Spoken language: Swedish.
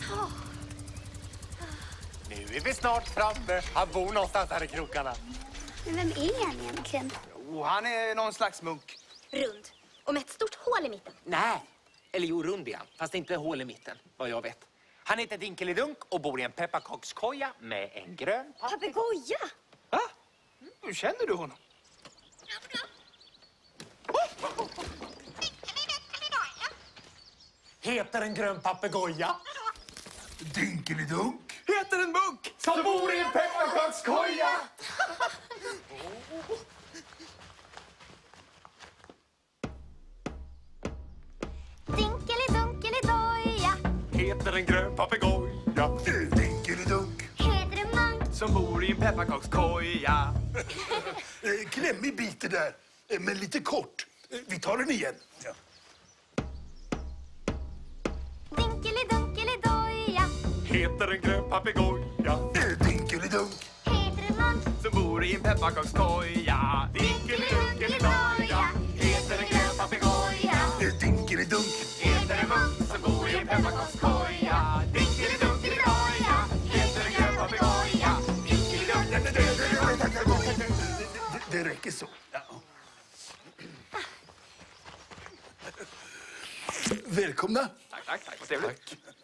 Nu är vi snart framme. Han bor någonstans här i krokarna. Men vem är han egentligen? Jo, han är någon slags munk. Rund. Och med ett stort hål i mitten. Nej, eller jo, rund är han. Fast inte hål i mitten, vad jag vet. Han heter Dinkelidunk och bor i en pepparkakskoja med en grön Papegoja! Va? Hur känner du honom? Heter en grön papegoja. Dinkelidunk. Heter en munk Som bor i en pepparkakskoja. Dinkelidonkelidoja. Heter en grön papegoja. Dinkelidunk. Heter en munk. som bor i en pepparkakskoja. Klämmig bit det där, men lite kort. Vi tar den igen. Ja. Dinkelidonkelidoja. Heter en grön papegoja. Dinkelidunk. Heter en munk. Som bor i en pepparkakskoja. Dinkelidonkelidoja. Heter en grön papegoja. Dinkelidunk. Heter en munk som bor i en pepparkakskoja. Dinkelidunkelidonja. Heter en grön papegoja. Det räcker så. Ja. Välkomna. Tack. Vad trevligt.